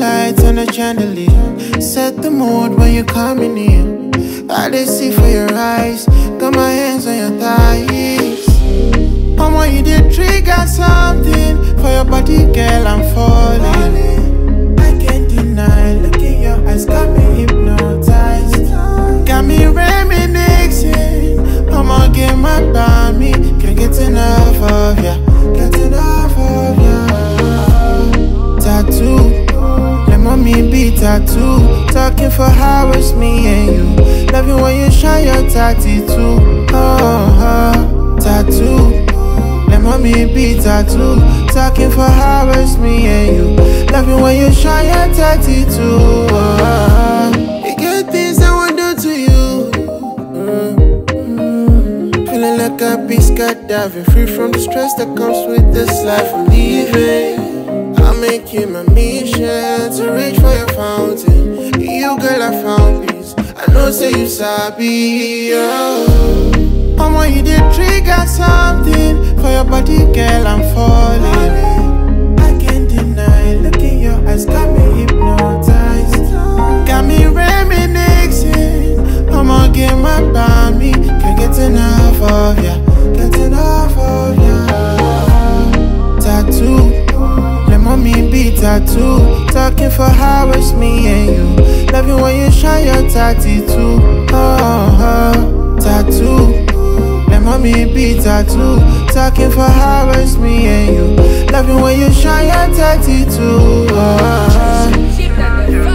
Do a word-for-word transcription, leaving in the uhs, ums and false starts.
lights on the chandelier. Set the mood when you're coming in. I did see for your eyes. Got my hands on your thighs. Mama, you did trigger something. For your body, girl, I'm falling. I can't deny. Look in your eyes, got me hypnotized. Got me reminiscing. Mama, get my me. Can't get enough of ya. Get enough of ya. Tattoo, let mommy be tattoo. Talking for hours, me and you. Love you when you shine your tattoo. Oh, oh, tattoo, let mommy be tattoo. Talking for hours, me and you. Love you when you shine your tattoo. Oh, oh. You get things I want to do to you. Mm, mm. Feeling like a beast, got diving. Free from the stress that comes with this life. I'm leaving. I'll make you my mission to reach for your fountain. You, girl, I found peace. I know, say you sabi. Oh, mama, you did trigger something. For your body, girl, I'm falling. I can't deny. Look in your eyes, got me hypnotized. Got me reminiscing. Mama, get my me. Can't get enough of ya. Get enough of ya. Tattoo, mommy be tattoo. Talking for hours, me and you. Love you when you shine your tattoo. Oh, oh, tattoo, let mommy be tattoo. Talking for hours, me and you. Love you when you shine your tattoo. Oh, oh.